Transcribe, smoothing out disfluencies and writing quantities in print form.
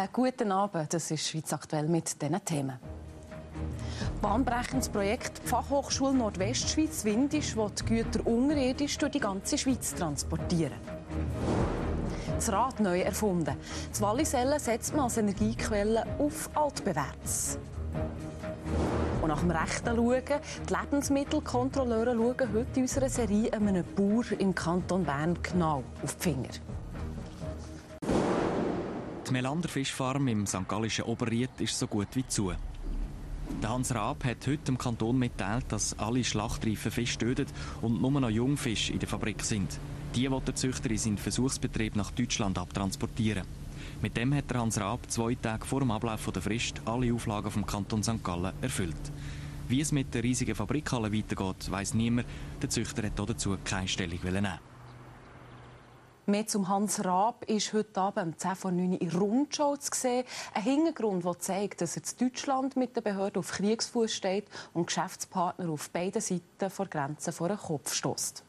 Guten Abend, das ist «Schweiz aktuell» mit diesen Themen. Bahnbrechendes Projekt die Fachhochschule Nordwestschweiz Windisch will die Güter unterirdisch durch die ganze Schweiz transportieren. Das Rad neu erfunden. Das Wallisellen setzt man als Energiequelle auf altbewährtes. Und nach dem Rechten schauen, die Lebensmittelkontrolleure schauen heute in unserer Serie einem Bauer im Kanton Bern genau auf die Finger. Die Melander Fischfarm im St. Gallischen Oberried ist so gut wie zu. Der Hans Raab hat heute dem Kanton mitteilt, dass alle schlachtreifen Fische töten und nur noch Jungfische in der Fabrik sind. Die will der Züchter in seinen Versuchsbetrieb nach Deutschland abtransportieren. Mit dem hat der Hans Raab 2 Tage vor dem Ablauf der Frist alle Auflagen vom Kanton St. Gallen erfüllt. Wie es mit der riesigen Fabrikhalle weitergeht, weiss niemand. Der Züchter hat dazu keine Stellung nehmen. Mehr zum Hans Raab ist heute Abend um 10 vor 9 in Rundschau zu sehen. Ein Hintergrund, der zeigt, dass er in Deutschland mit den Behörden auf Kriegsfuß steht und Geschäftspartner auf beiden Seiten der Grenze vor den Kopf stösst.